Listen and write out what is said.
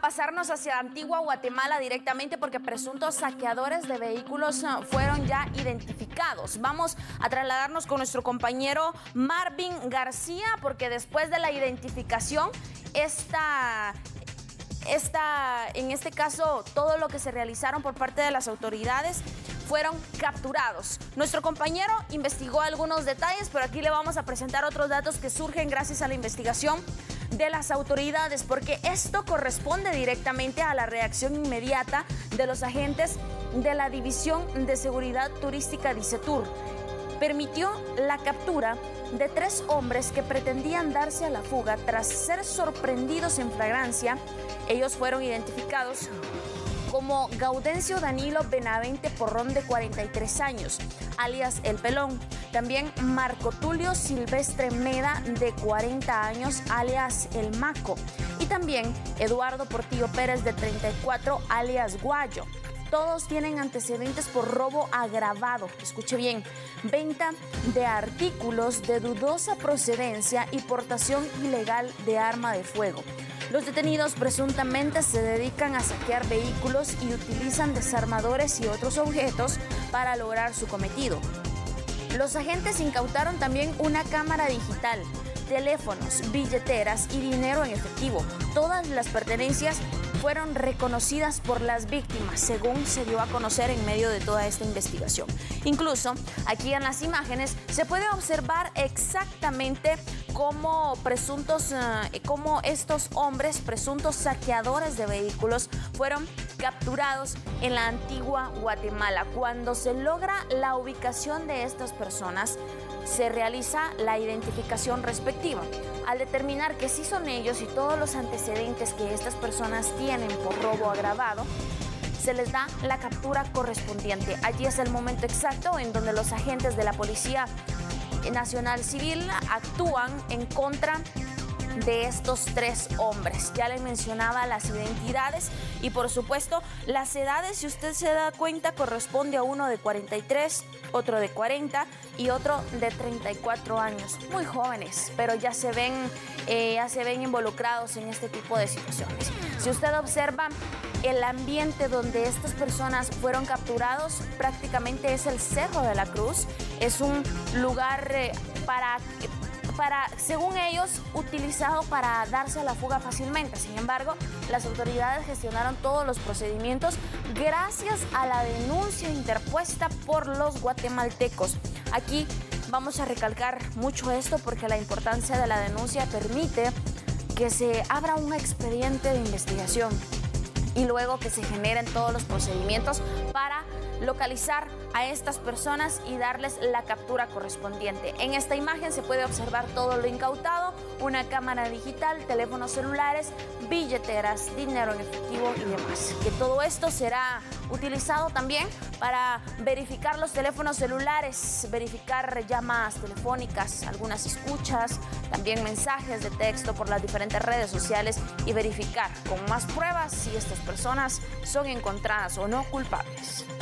pasarnos hacia Antigua Guatemala directamente porque presuntos saqueadores de vehículos fueron ya identificados. Vamos a trasladarnos con nuestro compañero Marvin García porque después de la identificación, en este caso, todo lo que se realizaron por parte de las autoridades fueron capturados. Nuestro compañero investigó algunos detalles, pero aquí le vamos a presentar otros datos que surgen gracias a la investigación de las autoridades, porque esto corresponde directamente a la reacción inmediata de los agentes de la División de Seguridad Turística DICETUR. Permitió la captura de 3 hombres que pretendían darse a la fuga tras ser sorprendidos en flagrancia. Ellos fueron identificados como Gaudencio Danilo Benavente Porrón, de 43 años, alias El Pelón. También Marco Tulio Silvestre Meda, de 40 años, alias El Maco. Y también Eduardo Portillo Pérez, de 34, alias Guayo. Todos tienen antecedentes por robo agravado, escuche bien, venta de artículos de dudosa procedencia y portación ilegal de arma de fuego. Los detenidos presuntamente se dedican a saquear vehículos y utilizan desarmadores y otros objetos para lograr su cometido. Los agentes incautaron también una cámara digital, teléfonos, billeteras y dinero en efectivo. Todas las pertenencias fueron reconocidas por las víctimas, según se dio a conocer en medio de toda esta investigación. Incluso aquí en las imágenes se puede observar exactamente cómo estos hombres, presuntos saqueadores de vehículos, fueron capturados en la Antigua Guatemala. Cuando se logra la ubicación de estas personas, se realiza la identificación respectiva. Al determinar que sí son ellos y todos los antecedentes que estas personas tienen por robo agravado, se les da la captura correspondiente. Allí es el momento exacto en donde los agentes de la Policía Nacional Civil actúan en contra de estos 3 hombres. Ya les mencionaba las identidades y por supuesto las edades, si usted se da cuenta, corresponde a uno de 43, otro de 40 y otro de 34 años. Muy jóvenes, pero ya se ven involucrados en este tipo de situaciones. Si usted observa el ambiente donde estas personas fueron capturados, prácticamente es el Cerro de la Cruz. Es un lugar según ellos, utilizado para darse a la fuga fácilmente. Sin embargo, las autoridades gestionaron todos los procedimientos gracias a la denuncia interpuesta por los guatemaltecos. Aquí vamos a recalcar mucho esto porque la importancia de la denuncia permite que se abra un expediente de investigación y luego que se generen todos los procedimientos para localizar a estas personas y darles la captura correspondiente. En esta imagen se puede observar todo lo incautado: una cámara digital, teléfonos celulares, billeteras, dinero en efectivo y demás. Que todo esto será utilizado también para verificar los teléfonos celulares, verificar llamadas telefónicas, algunas escuchas, también mensajes de texto por las diferentes redes sociales y verificar con más pruebas si estas personas son encontradas o no culpables.